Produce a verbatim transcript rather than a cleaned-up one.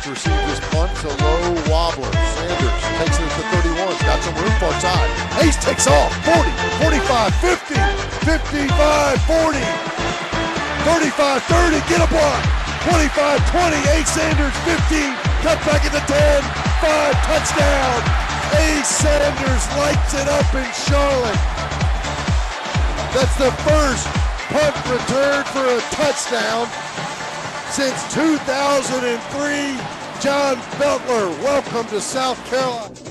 to receive this punt. It's a low wobbler. Sanders takes it to thirty-one. Got some room far side. Ace takes off. forty, forty-five, fifty, fifty-five, forty, thirty-five, thirty. Get a block. twenty-five, twenty. Ace Sanders, fifteen. Cut back at the ten. five. Touchdown. Ace Sanders lights it up in Charlotte. That's the first punt return for a touchdown since two thousand three. John Feltler, welcome to South Carolina.